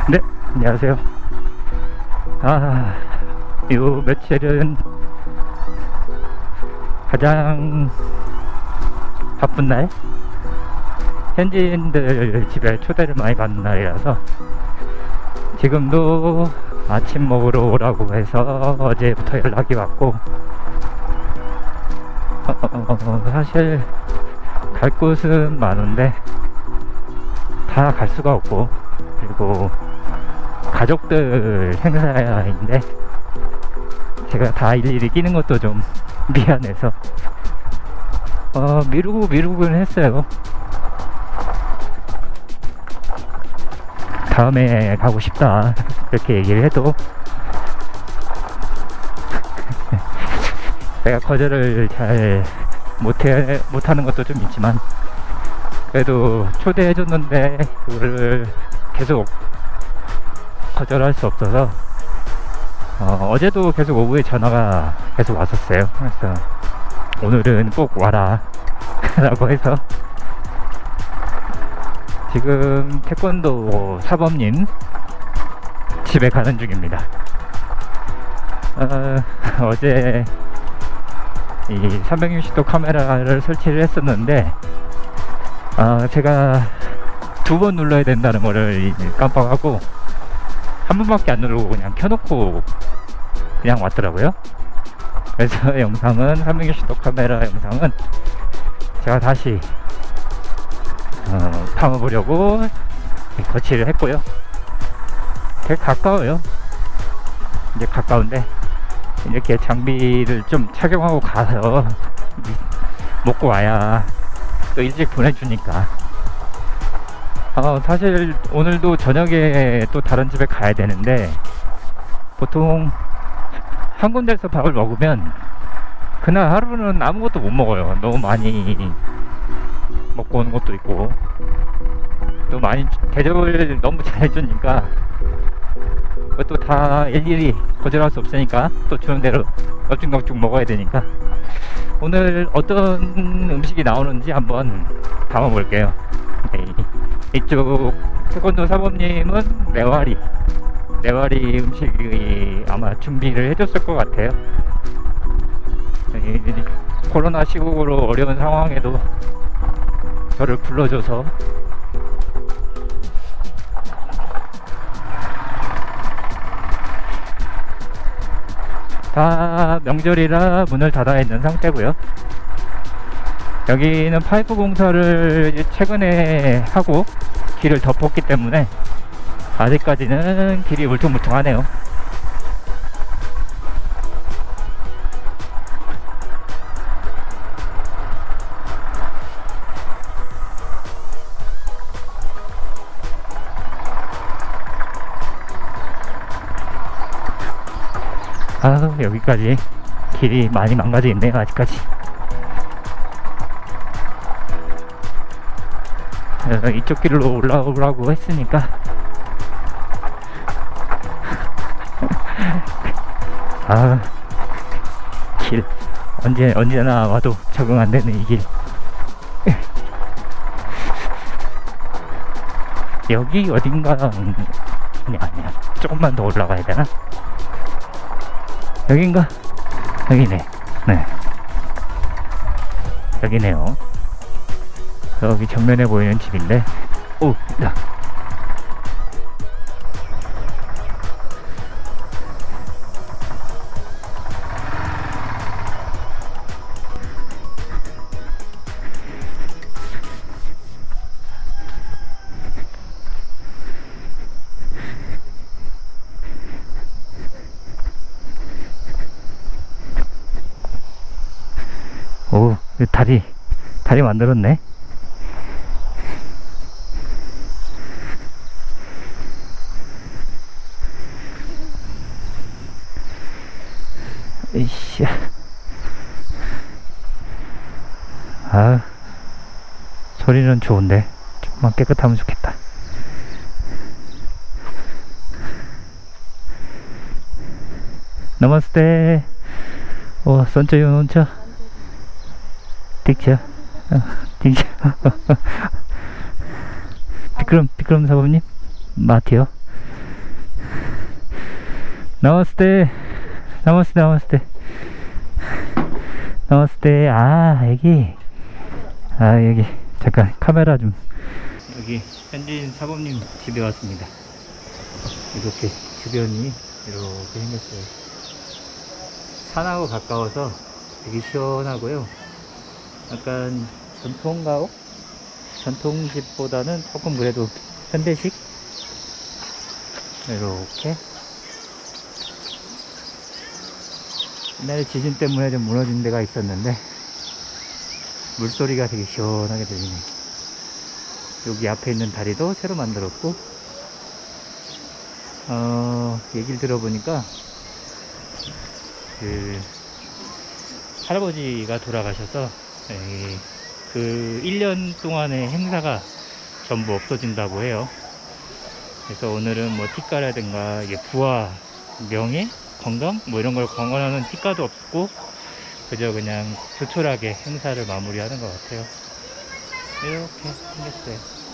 네, 안녕하세요. 요 며칠은 가장 바쁜 날, 현지인들 집에 초대를 많이 받는 날이라서 지금도 아침 먹으러 오라고 해서 어제부터 연락이 왔고, 사실 갈 곳은 많은데 다 갈 수가 없고, 그리고 가족들 행사인데 제가 다 일일이 끼는 것도 좀 미안해서 미루긴 했어요. 다음에 가고 싶다 이렇게 얘기를 해도 내가 거절을 잘 못하는 것도 좀 있지만, 그래도 초대해줬는데 그거를 계속 거절할 수 없어서 어제도 계속 오후에 전화가 계속 왔었어요. 그래서 오늘은 꼭 와라 라고 해서 지금 태권도 사범님 집에 가는 중입니다. 어제 이 360도 카메라를 설치를 했었는데 제가 2번 눌러야 된다는 거를 깜빡하고 한 번밖에 안 누르고 그냥 켜놓고 그냥 왔더라고요. 그래서 영상은 360도 카메라 영상은 제가 다시 담아보려고 거치를 했고요. 되게 가까워요. 이제 가까운데 이렇게 장비를 좀 착용하고 가서 먹고 와야 또 일찍 보내주니까. 사실 오늘도 저녁에 또 다른 집에 가야 되는데, 보통 한 군데서 밥을 먹으면 그날 하루는 아무것도 못 먹어요. 너무 많이 먹고 오는 것도 있고, 또 많이 대접을 너무 잘해주니까 그것도 다 일일이 거절할 수 없으니까 또 주는 대로 넙죽넙죽 먹어야 되니까, 오늘 어떤 음식이 나오는지 한번 담아볼게요. 네. 이쪽 태권도 사범님은 네와리 음식이 아마 준비를 해줬을 것 같아요. 코로나 시국으로 어려운 상황에도 저를 불러줘서 다 명절이라 문을 닫아 있는 상태고요. 여기는 파이프 공사를 최근에 하고 길을 덮었기 때문에 아직까지는 길이 울퉁불퉁하네요. 여기까지 길이 많이 망가져 있네요. 아직까지. 이쪽 길로 올라오라고 했으니까 길 언제나 와도 적응 안 되는 이 길. 여기 어딘가 아니야 조금만 더 올라가야 되나? 여긴가? 여기네. 네, 여기네요. 여기 정면에 보이는 집인데, 오, 야. 오, 다리 만들었네. 이씨. 소리는 좋은데 조금만 깨끗하면 좋겠다. 나마스테. 선조요 혼자 딕차 딕차 비크럼 사범님 마티요. 나마스테. 나마스테, 나마스테. 나마스테. 아, 여기. 아, 여기. 잠깐, 카메라 좀. 여기, 현진 사범님 집에 왔습니다. 이렇게 주변이 이렇게 생겼어요. 산하고 가까워서 되게 시원하고요. 약간 전통가옥? 전통집보다는 조금 그래도 현대식? 이렇게. 옛날에 지진 때문에 좀 무너진 데가 있었는데 물소리가 되게 시원하게 들리네. 여기 앞에 있는 다리도 새로 만들었고, 얘기를 들어보니까 그 할아버지가 돌아가셔서 그 1년 동안의 행사가 전부 없어진다고 해요. 그래서 오늘은 뭐 티카라든가 부와 명예, 건강 뭐 이런 걸 권하는 티카도 없고 그저 그냥 조촐하게 행사를 마무리하는 것 같아요. 이렇게 생겼어요.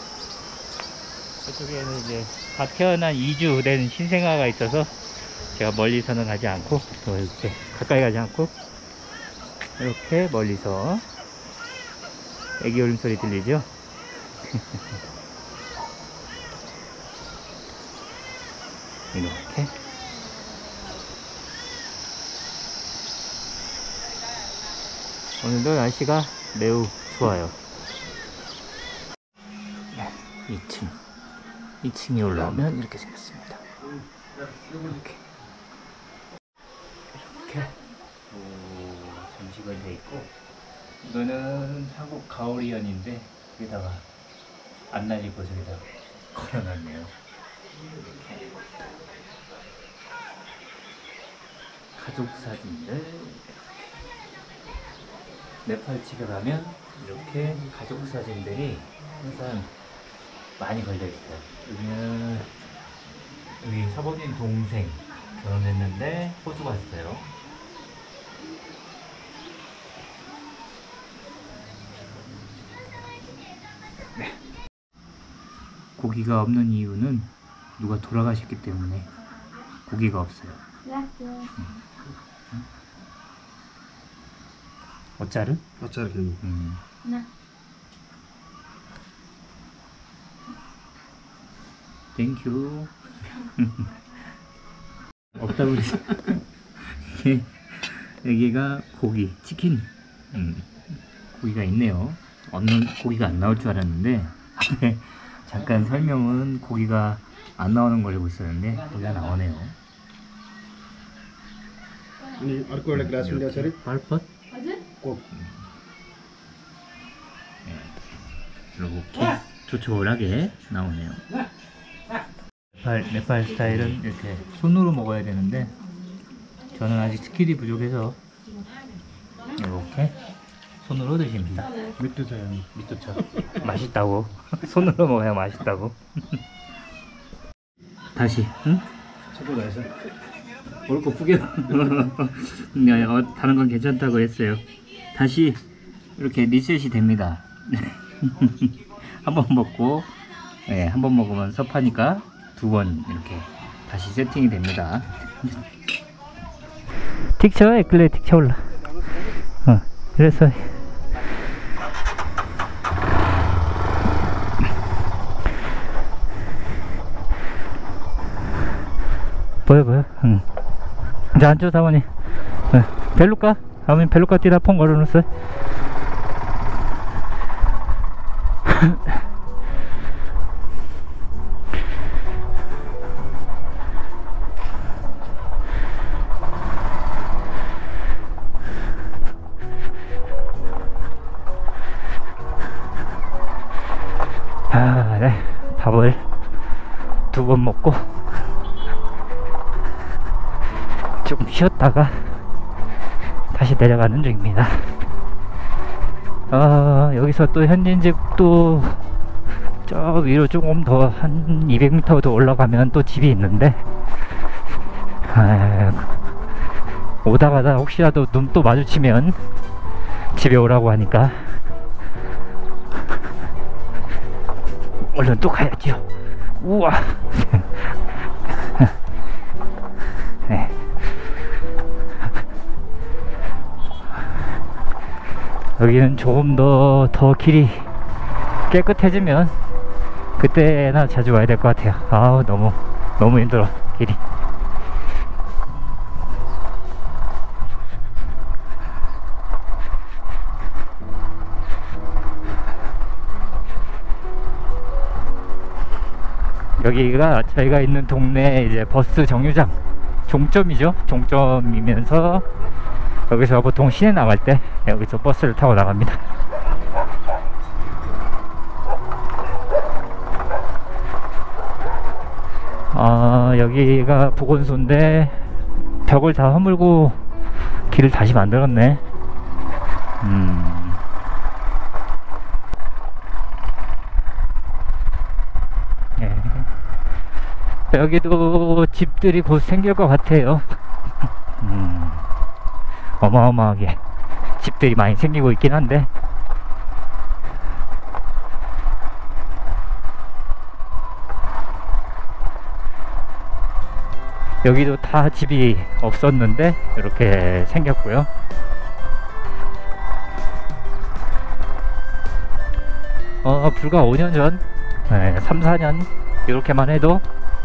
그쪽에는 이제 갓 태어난 2주 된 신생아가 있어서 제가 멀리서는 가지 않고 또 이렇게 가까이 가지 않고 이렇게 멀리서 애기 울음소리 들리죠? 이렇게 오늘도 날씨가 매우 좋아요. 2층에 올라오면 이렇게 생겼습니다. 이렇게 전시가 돼 있고, 이거는 한국 가오리연인데 여기다가 안 날리고 저기다 걸어놨네요. 이렇게 가족 사진들. 네팔 집에 가면 이렇게 가족 사진들이 항상 많이 걸려 있어요. 여기는 여기 사범님 동생 결혼했는데 호주 갔어요. 네. 고기가 없는 이유는 누가 돌아가셨기 때문에 고기가 없어요. 어짜르? 어차피 네. 땡큐. 없다고 그랬어. 여기가 고기, 치킨. 고기가 있네요. 없는 고기가 안 나올 줄 알았는데 잠깐 설명은 고기가 안 나오는 걸 알고 있었는데 고기가 나오네요. अनि अर्को एउटा ग्लास पनि ल्याउँछ अरे 빨pat? कोक 이렇게 조촐하게 나오네요. 네팔 스타일은 이렇게 손으로 먹어야 되는데 저는 아직 스킬이 부족해서 이렇게 손으로 드십니다. 밑도쳐. 맛있다고. 손으로 먹어야 맛있다고. 다시, 응? सबैको रहेछ 옳고 푸게. 다른 건 괜찮다고 했어요. 다시 이렇게 리셋이 됩니다. 한 번 먹고, 네, 한 번 먹으면 섭하니까 2번 이렇게 다시 세팅이 됩니다. 틱쳐 에클레 틱쳐 올라. 그래서 보여. 이제 앉죠 사모님. 벨루카? 사모님 벨루카 뛰다 폰 걸어놓았어요. 네. 밥을 2번 먹고 좀 쉬었다가 다시 내려가는 중입니다. 여기서 또 현진집 또 저 위로 조금 더 한 200m 더 올라가면 또 집이 있는데 오다가다 혹시라도 눈 또 마주치면 집에 오라고 하니까 얼른 또 가야죠. 우와. 네. 여기는 조금 더 길이 깨끗해지면 그때나 자주 와야 될 것 같아요. 아우, 너무 힘들어 길이. 여기가 저희가 있는 동네 이제 버스 정류장 종점이죠. 종점이면서 여기서 보통 시내 나갈 때 여기서 버스를 타고 나갑니다. 여기가 보건소인데 벽을 다 허물고 길을 다시 만들었네. 예. 여기도 집들이 곧 생길 것 같아요. 어마어마하게 집들이 많이 생기고 있긴 한데, 여기도 다 집이 없었는데 이렇게 생겼고요. 불과 5년 전, 3, 4년 이렇게만 해도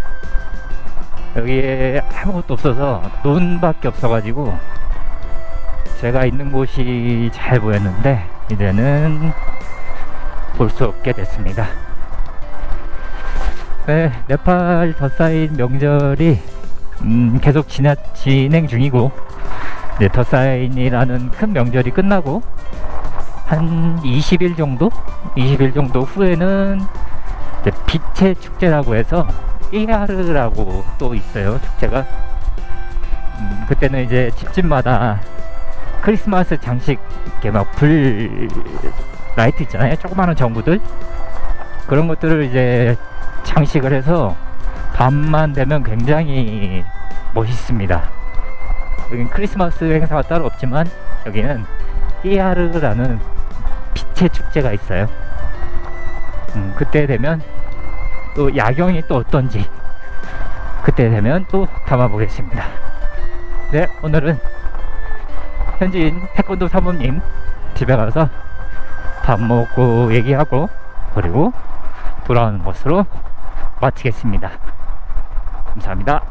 여기에 아무것도 없어서 논밖에 없어가지고 제가 있는 곳이 잘 보였는데 이제는 볼 수 없게 됐습니다. 네, 네팔 덧사인 명절이 계속 진행 중이고, 이제 덧사인이라는 큰 명절이 끝나고 한 20일 정도 후에는 이제 빛의 축제라고 해서 띠하르라고 또 있어요, 축제가. 그때는 이제 집집마다 크리스마스 장식, 이렇게 막 불 라이트 있잖아요, 조그마한 전구들, 그런 것들을 이제 장식을 해서 밤만 되면 굉장히 멋있습니다. 여기는 크리스마스 행사가 따로 없지만 여기는 띠하르라는 빛의 축제가 있어요. 그때 되면 또 야경이 또 어떤지 그때 되면 또 담아보겠습니다. 네, 오늘은 현지인 태권도 사모님 집에 가서 밥 먹고 얘기하고 그리고 돌아오는 것으로 마치겠습니다. 감사합니다.